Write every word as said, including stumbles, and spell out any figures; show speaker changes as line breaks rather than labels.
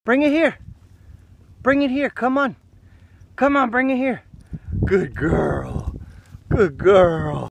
Bring it here. Bring it here. Come on. Come on, bring it here. Good girl. Good girl.